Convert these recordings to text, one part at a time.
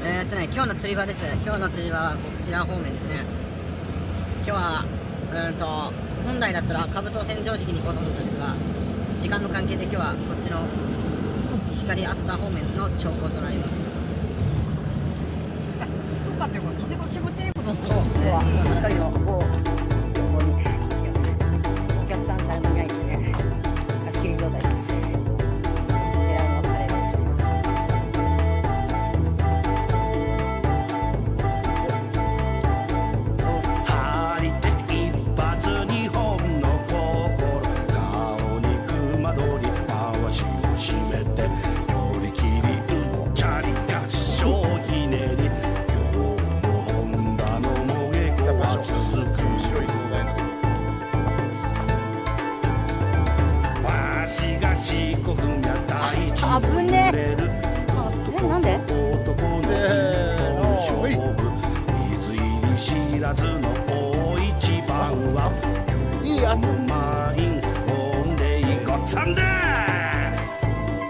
今日の釣り場です。今日の釣り場はこちら方面ですね。今日は本来だったら兜千畳敷に行こうと思ったんですが、時間の関係で今日はこっちの石狩熱田方面の兆候となります。 しかしそうかというか風が気持ちいいほど。 そうですね。石狩の横に行きます。お客さん誰もいないですね。貸し切り状態です。危ねえ。なんで？ 水入り知らずの大一番はいいや満員御礼ごっつぁんです。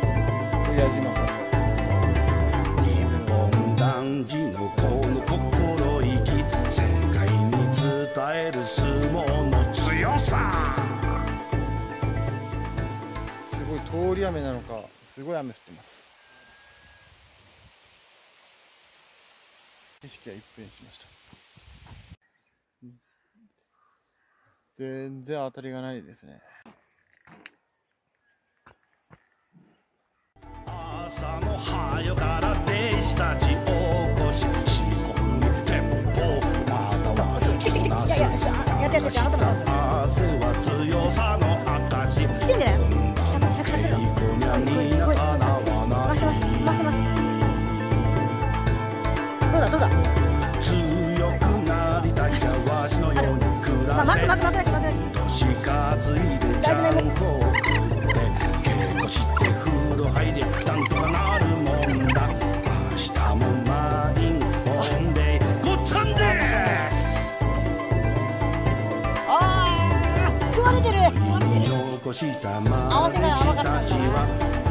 日本男児のこの心意気、世界に伝える相撲の強さ。 すごい通り雨なのか、すごい雨降ってます。景色が一変しました。全然当たりがないですね。 朝の早から弟子たち起こし、四股踏み鉄砲またはなす汗は強さの証。 来てんじゃない？ 稽古にゃみなかなわない。 回します。どうだ。 強くなりたいやわしのように暮らせ。年担いでちゃんこを食って稽古して風呂入りゃなんとかなるもんだ。明日も満員御礼ごっつぁんです。 食われてる。 残したま弟子たちは